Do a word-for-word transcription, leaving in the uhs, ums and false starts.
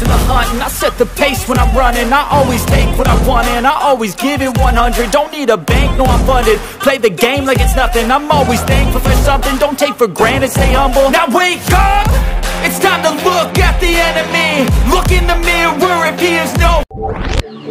in the hunt, and I set the pace when I'm running. I always take what I want and I always give it one hundred. Don't need a bank, no I'm funded. Play the game like it's nothing. I'm always thankful for something. Don't take for granted, stay humble. Now wake up, it's time to look at the enemy. Look in the mirror if he is no